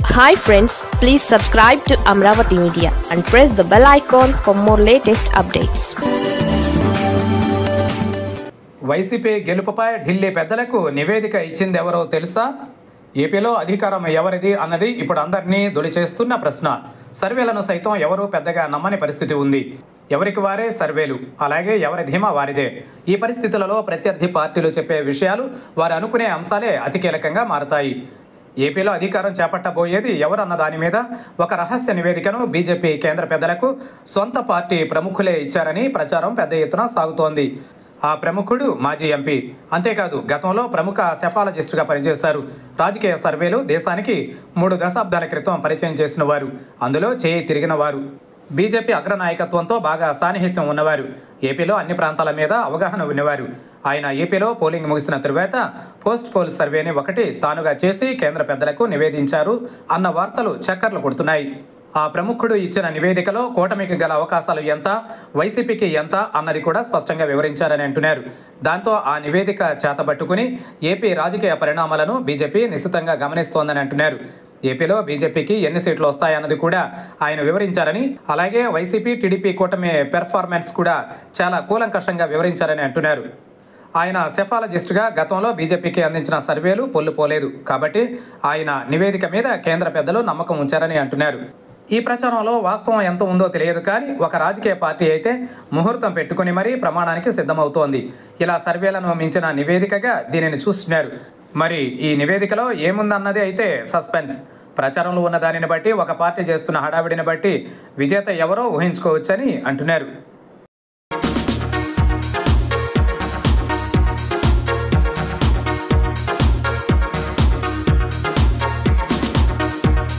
Hi friends, please subscribe to Amravati Media and press the bell icon for more latest updates. YCP గెలుపుపై ఢిల్లీ పెద్దలకు నివేదిక ఇచ్చింది ఎవరో తెలుసా? ఏపీలో అధికారం ఎవరిది అన్నది ఇప్పుడు అందరినీ దొలిచేస్తున్న ప్రశ్న. సర్వేలను సైతం ఎవరూ పెద్దగా నమ్మని పరిస్థితి ఉంది. ఎవరికి వారే సర్వేలు, అలాగే ఎవరి ధీమా వారిదే. ఈ పరిస్థితులలో ప్రత్యర్థి పార్టీలు చెప్పే విషయాలు వారు అనుకునే అంశాలే అతి కీలకంగా మారతాయి. ఏపీలో అధికారం చేపట్టబోయేది ఎవరన్న దాని మీద ఒక రహస్య నివేదికను బీజేపీ కేంద్ర పెద్దలకు సొంత పార్టీ ప్రముఖులే ఇచ్చారని ప్రచారం పెద్ద ఎత్తున సాగుతోంది. ఆ ప్రముఖుడు మాజీ ఎంపీ. అంతేకాదు గతంలో ప్రముఖ సెఫాలజిస్టుగా పనిచేశారు. రాజకీయ సర్వేలు దేశానికి 3 దశాబ్దాల క్రితం పరిచయం చేసిన వారు, అందులో చేయి తిరిగిన వారు. బీజేపీ అగ్రనాయకత్వంతో బాగా సాన్నిహిత్యం ఉన్నవారు. ఏపీలో అన్ని ప్రాంతాల మీద అవగాహన ఉన్నవారు. ఆయన ఏపీలో పోలింగ్ ముగిసిన తరువాత పోస్ట్ పోల్ సర్వేని ఒకటి తానుగా చేసి కేంద్ర పెద్దలకు నివేదించారు అన్న వార్తలు చక్కర్లు కొడుతున్నాయి. ఆ ప్రముఖుడు ఇచ్చిన నివేదికలో కూటమికి గల అవకాశాలు ఎంత, వైసీపీకి ఎంత అన్నది కూడా స్పష్టంగా వివరించారని అంటున్నారు. దాంతో ఆ నివేదిక చేతబట్టుకుని ఏపీ రాజకీయ పరిణామాలను బీజేపీ నిశితంగా గమనిస్తోందని అంటున్నారు. ఏపీలో బీజేపీకి ఎన్ని సీట్లు వస్తాయన్నది కూడా ఆయన వివరించారని, అలాగే వైసీపీ టీడీపీ కూటమి పెర్ఫార్మెన్స్ కూడా చాలా కూలంకషంగా వివరించారని అంటున్నారు. ఆయన సెఫాలజిస్టుగా గతంలో బీజేపీకి అందించిన సర్వేలు పొల్లుపోలేదు కాబట్టి ఆయన నివేదిక మీద కేంద్ర పెద్దలు నమ్మకం ఉంచారని అంటున్నారు. ఈ ప్రచారంలో వాస్తవం ఎంత ఉందో తెలియదు, కానీ ఒక రాజకీయ పార్టీ అయితే ముహూర్తం పెట్టుకుని మరీ ప్రమాణానికి సిద్ధమవుతోంది. ఇలా సర్వేలను మించిన నివేదికగా దీనిని చూస్తున్నారు. మరి ఈ నివేదికలో ఏముందన్నది అయితే సస్పెన్స్. ప్రచారంలో ఉన్న దానిని బట్టి, ఒక పార్టీ చేస్తున్న హడావిడిని బట్టి విజేత ఎవరో ఊహించుకోవచ్చని అంటున్నారు.